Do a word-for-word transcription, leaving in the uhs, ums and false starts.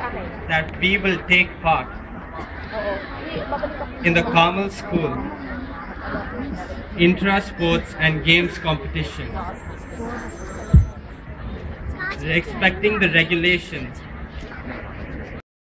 that we will take part in the Carmel School intra-sports and games competition, respecting the regulations